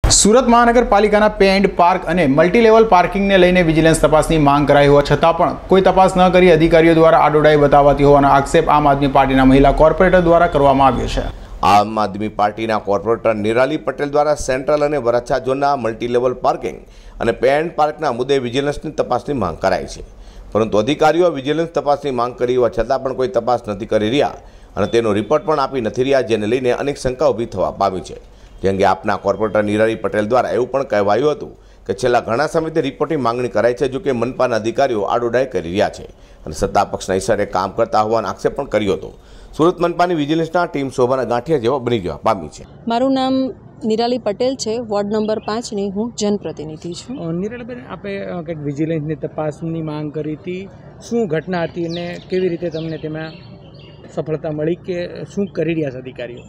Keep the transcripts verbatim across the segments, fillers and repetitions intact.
સુરત મહાનગરપાલિકાના pay and park અને multilevel પાર્કિંગને લઈને વિજિલન્સ તપાસની માંગ કરાઈ હોવા છતાં પણ કોઈ તપાસ ન કરી અધિકારીઓ દ્વારા આડોડાઈ બતાવાતી હોવાનો આક્ષેપ આમ આદમી પાર્ટીના મહિલા કોર્પોરેટર દ્વારા કરવામાં આવ્યો છે। આમ આદમી પાર્ટીના કોર્પોરેટર નિરાલી પટેલ દ્વારા સેન્ટ્રલ અને વરાછા ઝોનના મલ્ટીલેવલ પાર્કિંગ અને પે એન્ડ પાર્કના મુદ્દે વિજિલન્સની તપાસની માંગ કરાઈ છે, પરંતુ અધિકારીઓ વિજિલન્સ તપાસની માંગ કરી હોવા છતાં પણ કોઈ તપાસ નથી કરી રહ્યા અને તેનો રિપોર્ટ પણ આપી નથી રહ્યા, જેને લઈને અનેક શંકા ઊભી થવા પામી છે। જે અંગે આપના કોર્પોરેટર નિરાલી પટેલ દ્વારા એવું પણ કહેવાયું હતું કે છેલ્લા ઘણા સમયથી રિપોર્ટની માંગણી કરાઈ છે, જો કે મનપાના અધિકારીઓ આડોડાઈ કરી રહ્યા છે અને સત્તા પક્ષના ઇશારે કામ કરતા હોવાનો આક્ષેપ પણ કર્યો હતો। સુરત મનપાની વિજિલન્સના ટીમ શોભાના ગાંઠિયા જેવા બની જવા પામી છે। મારું નામ નિરાલી પટેલ છે, વોર્ડ નંબર પાંચની હું જનપ્રતિનિધિ છું। નિરાલીબેન, આપે કંઈક વિજિલન્સની તપાસની માંગ કરી હતી, શું ઘટના હતી અને કેવી રીતે તમને તેમાં સફળતા મળી કે શું કરી રહ્યા છે અધિકારીઓ?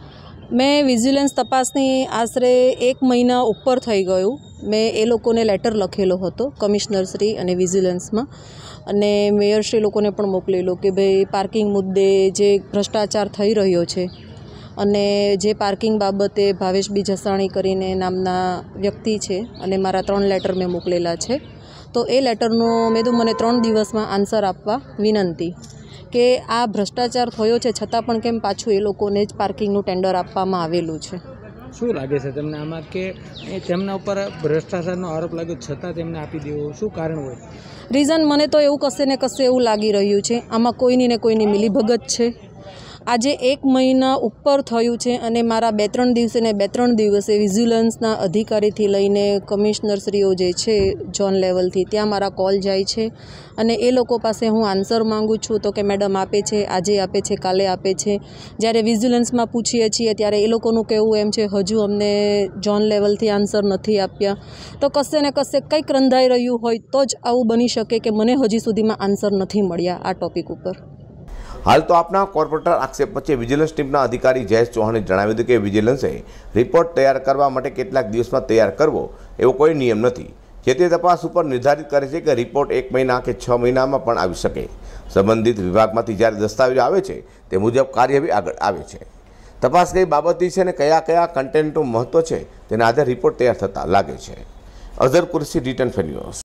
મેં વિજિલન્સ તપાસની આશરે એક મહિના ઉપર થઈ ગયું। મેં એ લોકોને લેટર લખેલો હતો કમિશનરશ્રી અને વિજિલન્સમાં, અને મેયરશ્રી લોકોને પણ મોકલેલો કે ભાઈ પાર્કિંગ મુદ્દે જે ભ્રષ્ટાચાર થઈ રહ્યો છે અને જે પાર્કિંગ બાબતે ભાવેશબી જસાણી કરીને નામના વ્યક્તિ છે અને મારા ત્રણ લેટર મેં મોકલેલા છે, તો એ લેટરનો મેં તો મને ત્રણ દિવસમાં આન્સર આપવા વિનંતી કે આ ભ્રષ્ટાચાર થયો છે છતાં પણ કેમ પાછું એ લોકોને જ પાર્કિંગનું ટેન્ડર આપવામાં આવેલું છે। શું લાગે છે તમને આમાં કે તેમના ઉપર ભ્રષ્ટાચારનો આરોપ લાગ્યો છતાં તેમને આપી દેવો, શું કારણ હોય? રીઝન મને તો એવું કશે ને કશે એવું લાગી રહ્યું છે આમાં કોઈની ને કોઈની મિલીભગત છે। આજે એક મહિના ઉપર થયું છે અને મારા બે ત્રણ દિવસે ને બે ત્રણ દિવસે વિજિલન્સના અધિકારીથી લઈને કમિશનરશ્રીઓ જે છે ઝોન લેવલથી ત્યાં મારા કોલ જાય છે અને એ લોકો પાસે હું આન્સર માગું છું તો કે મેડમ આપે છે, આજે આપે છે, કાલે આપે છે। જ્યારે વિજિલન્સમાં પૂછીએ છીએ ત્યારે એ લોકોનું કહેવું એમ છે હજુ અમને ઝોન લેવલથી આન્સર નથી આપ્યા। તો કશે ને કશે કંઈક રંધાઈ રહ્યું હોય તો જ આવું બની શકે કે મને હજી સુધીમાં આન્સર નથી મળ્યા આ ટૉપિક ઉપર। હાલ તો આપના કોર્પોરેટર આક્ષેપ વચ્ચે વિજિલન્સ ટીમના અધિકારી જયેશ ચૌહાણે જણાવ્યું હતું કે વિજિલન્સે રિપોર્ટ તૈયાર કરવા માટે કેટલાક દિવસમાં તૈયાર કરવો એવો કોઈ નિયમ નથી, જે તે તપાસ ઉપર નિર્ધારિત કરે છે કે રિપોર્ટ એક મહિના કે છ મહિનામાં પણ આવી શકે। સંબંધિત વિભાગમાંથી જ્યારે દસ્તાવેજો આવે છે તે મુજબ કાર્ય બી આગળ આવે છે। તપાસ કઈ બાબતની છે અને કયા કયા કન્ટેન્ટનું મહત્વ છે તેના આધારે રિપોર્ટ તૈયાર થતા લાગે છે। Azhar Qureshi, return fair news.